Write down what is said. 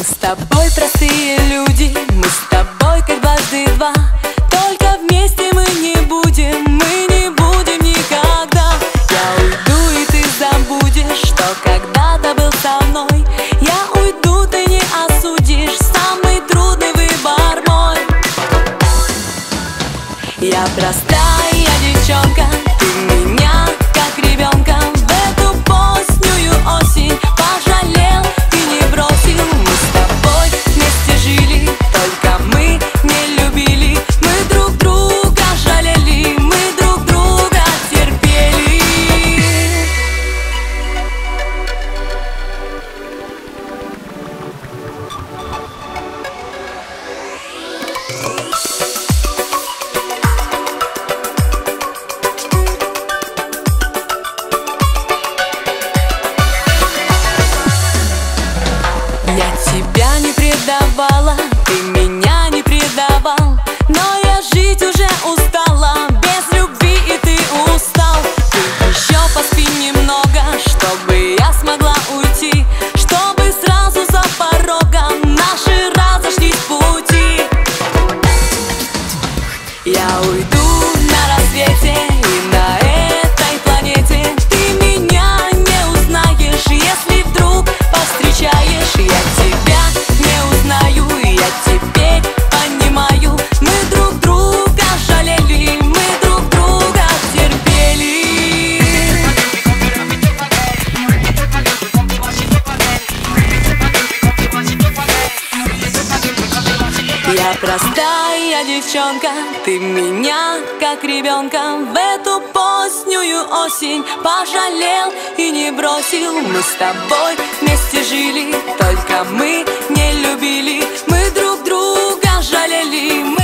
Мы с тобой простые люди, мы с тобой как дважды два. Только вместе мы не будем никогда. Я уйду, и ты забудешь, что когда-то был со мной. Я уйду, ты не осудишь, самый трудный выбор мой. Я простая девчонка, ты меня как ребенка в эту позднюю осень пожалел и не бросил. Мы с тобой вместе жили, только мы не любили. Мы друг друга жалели, мы друг друга терпели. Я тебя не предавала, ты меня не предавал, но я жить уже устала, без любви и ты устал. Ты еще поспи немного, чтобы я смогла уйти, чтобы сразу за порогом наши разошлись пути. Я уйду на рассвете, и на этой планете ты меня не узнаешь, если вдруг повстречаешь. Я тебя не узнаю, я теперь понимаю, мы друг друга жалели, мы друг друга терпели. Я простая девчонка, ты меня как ребенка в эту позднюю осень пожалел и не бросил. Мы с тобой вместе жили, только мы не любили. Мы друг друга жалели, мы